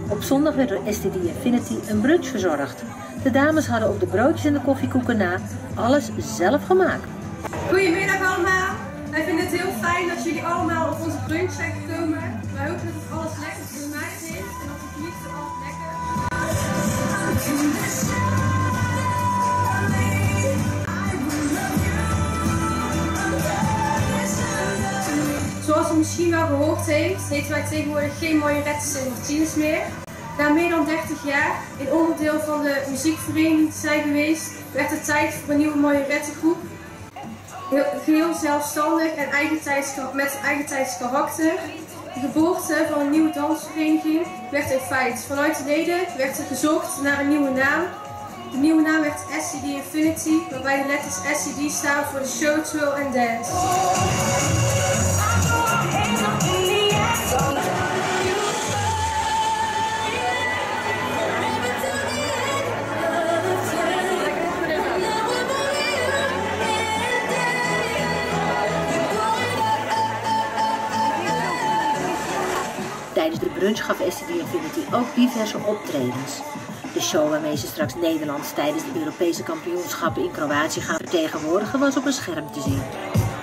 Op zondag werd door STD Infinity een brunch verzorgd. De dames hadden op de broodjes en de koffiekoeken na alles zelf gemaakt. Goedemiddag allemaal. Wij vinden het heel fijn dat jullie allemaal op onze brunch zijn gekomen. Wij hopen dat het alles lekker gemaakt heeft en dat het liefde alles lekker. Zoals u misschien wel gehoord heeft, heten wij tegenwoordig geen Majorettes en Martinez meer. Na meer dan 30 jaar in onderdeel van de muziekvereniging te zijn geweest, werd het tijd voor een nieuwe Majorettengroep. Geheel zelfstandig en met eigentijds karakter. De geboorte van een nieuwe dansvereniging werd een feit. Vanuit de leden werd er gezocht naar een nieuwe naam. De nieuwe naam werd STD Infinity, waarbij de letters STD staan voor de Show, Thrill and Dance. Tijdens de brunch gaf STD Infinity ook diverse optredens. De show waarmee ze straks Nederland tijdens de Europese kampioenschappen in Kroatië gaan vertegenwoordigen was op een scherm te zien.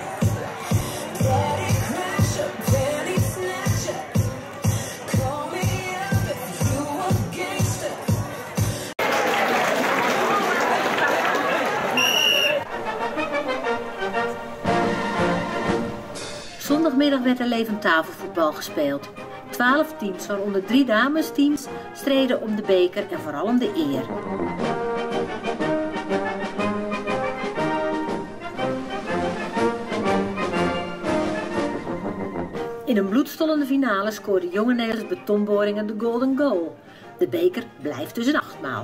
Zondagmiddag werd er levend tafelvoetbal gespeeld. 12 teams, waaronder 3 damesteams, streden om de beker en vooral om de eer. In een bloedstollende finale scoorde Jonge Nederlands Betonboringen de golden goal. De beker blijft dus een 8-maal.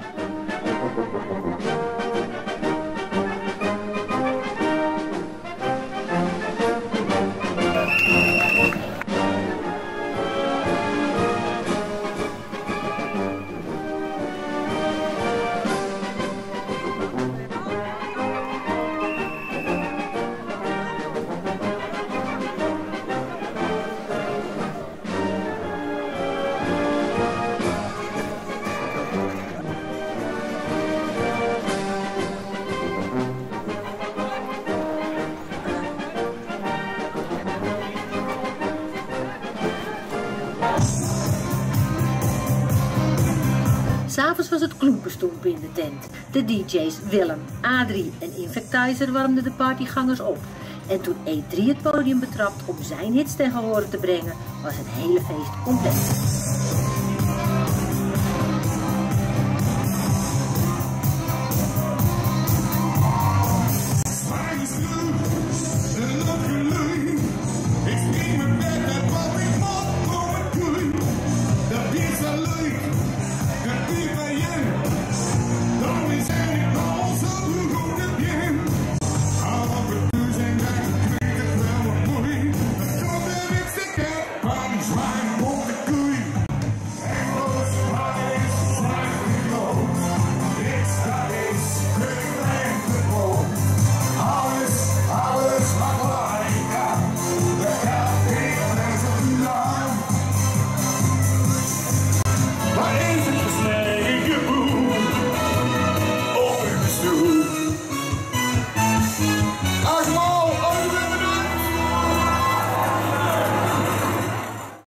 S'avonds was het kloempenstoempen in de tent. De DJ's Willem, Adrie en Infectizer warmden de partygangers op. En toen E3 het podium betrapt om zijn hits ten gehore te brengen, was het hele feest compleet.